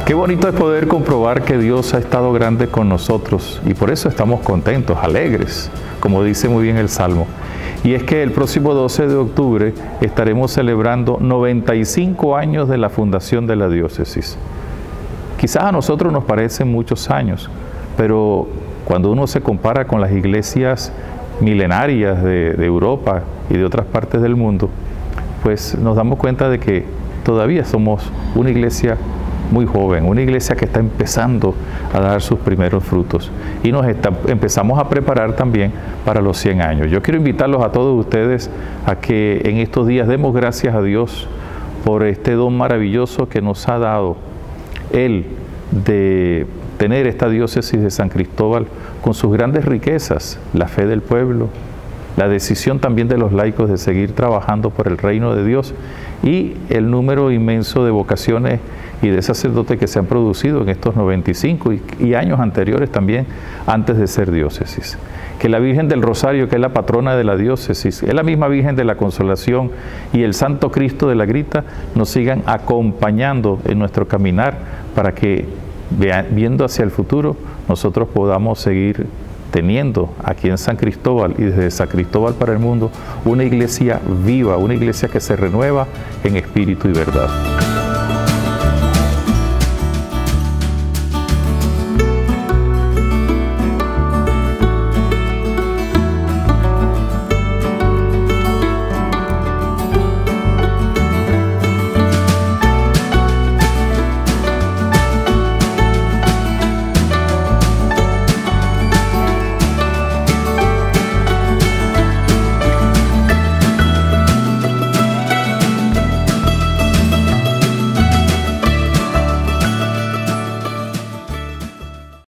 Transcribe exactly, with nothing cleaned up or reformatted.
Qué bonito es poder comprobar que Dios ha estado grande con nosotros y por eso estamos contentos, alegres, como dice muy bien el Salmo. Y es que el próximo doce de octubre estaremos celebrando noventa y cinco años de la fundación de la diócesis. Quizás a nosotros nos parecen muchos años, pero cuando uno se compara con las iglesias milenarias de, de Europa y de otras partes del mundo, pues nos damos cuenta de que todavía somos una iglesia muy joven, una iglesia que está empezando a dar sus primeros frutos y nos está, empezamos a preparar también para los cien años. Yo quiero invitarlos a todos ustedes a que en estos días demos gracias a Dios por este don maravilloso que nos ha dado Él de tener esta diócesis de San Cristóbal con sus grandes riquezas, la fe del pueblo, la decisión también de los laicos de seguir trabajando por el reino de Dios y el número inmenso de vocaciones y de sacerdotes que se han producido en estos noventa y cinco y, y años anteriores también, antes de ser diócesis. Que la Virgen del Rosario, que es la patrona de la diócesis, es la misma Virgen de la Consolación y el Santo Cristo de la Grita, nos sigan acompañando en nuestro caminar para que, viendo hacia el futuro, nosotros podamos seguir teniendo aquí en San Cristóbal y desde San Cristóbal para el mundo una iglesia viva, una iglesia que se renueva en espíritu y verdad.